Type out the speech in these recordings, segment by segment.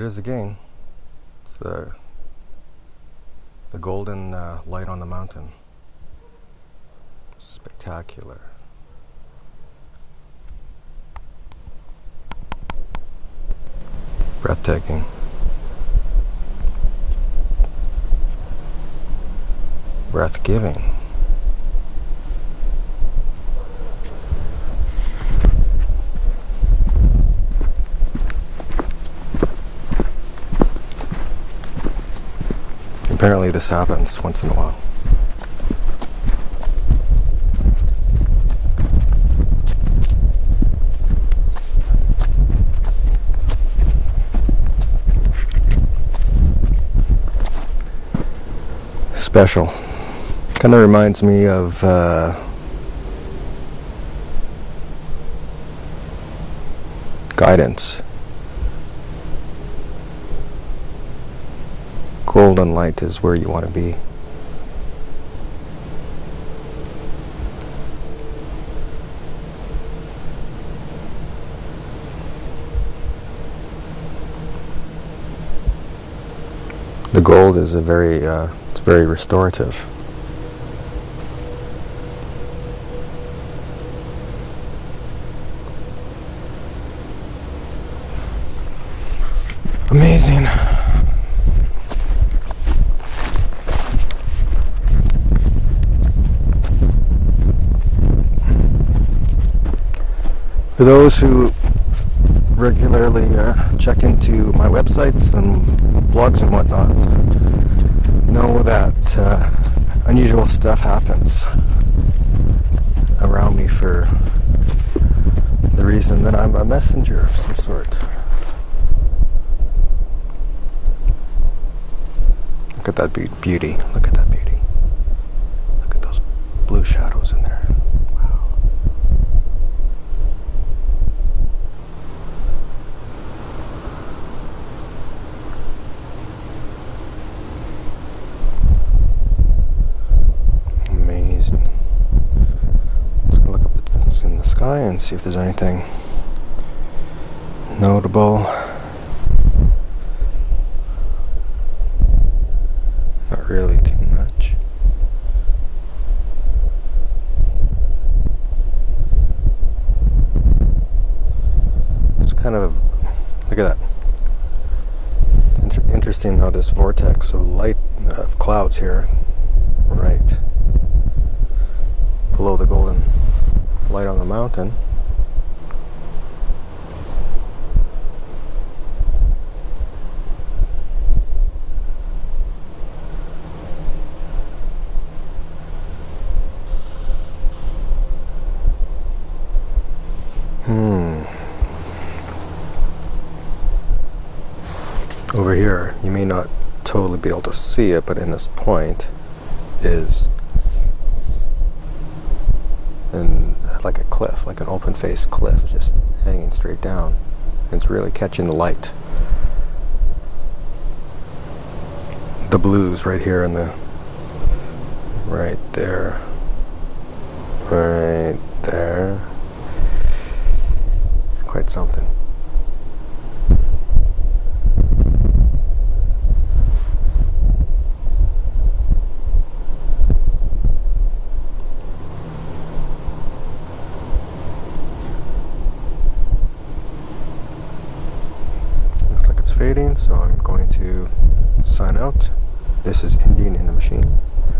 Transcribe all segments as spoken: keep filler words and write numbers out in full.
it is again. It's the the golden uh, light on the mountain. Spectacular. Breathtaking. Breath-giving. Apparently this happens once in a while. Special. Kind of reminds me of uh, guidance. Golden light is where you want to be. The gold is a very, uh, it's very restorative. Amazing. For those who regularly uh, check into my websites and blogs and whatnot, know that uh, unusual stuff happens around me for the reason that I'm a messenger of some sort. Look at that be- beauty. Look at that beauty. Look at those blue shadows in there. And see if there's anything notable. Not really too much. It's kind of, look at that. It's inter- interesting how this vortex of light, of clouds here, right below the golden light on the mountain. Hmm. Over here, you may not totally be able to see it, but in this point is and like a cliff, like an open-faced cliff, just hanging straight down. It's really catching the light. The blues right here in the, right there, right there. Quite something. Fading, so I'm going to sign out. This is Indian in the Machine.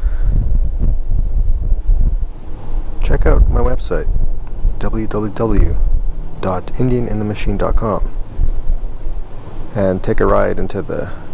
Check out my website, w w w dot indian in the machine dot com, and take a ride into the